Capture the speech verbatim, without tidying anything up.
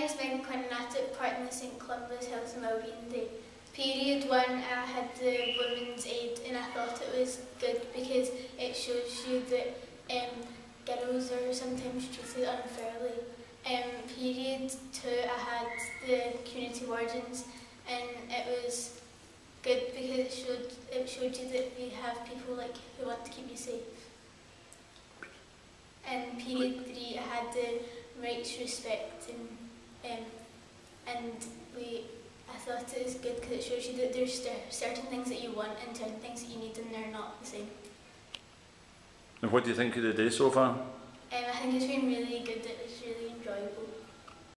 name's Megan Quinn and I took part in the Saint Columba's Health and Wellbeing Day. Period one, I had the women's aid and I thought it was good because it shows you that um, girls are sometimes treated unfairly. Um, period two, I had the community wardens and it was good because it showed, it showed you that we have people like who want to keep you safe. And period three, I had the rights, respect, and um, and we. I thought it was good because it shows you that there's certain things that you want and certain things that you need, and they're not the same. And what do you think of the day so far? Um, I think it's been really good. It's really enjoyable.